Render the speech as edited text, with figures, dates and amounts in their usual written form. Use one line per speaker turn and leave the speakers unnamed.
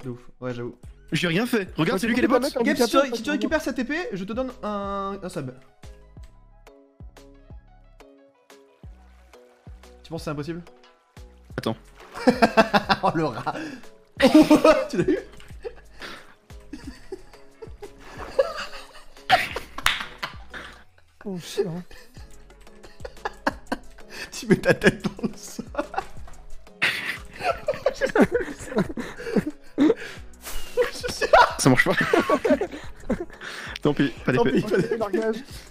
De ouf, ouais, j'avoue.
J'ai rien fait. Regarde, c'est lui qui a les bots.
Gap, si tu récupères cette épée, je te donne un sub. Tu penses que c'est impossible?
Attends.
Oh le rat. Tu l'as eu?
Oh chien.
Tu mets ta tête dans le sol.
Ça marche pas. Tant pis, pas
Tant
d'épée.
pis, fallait-
Largage.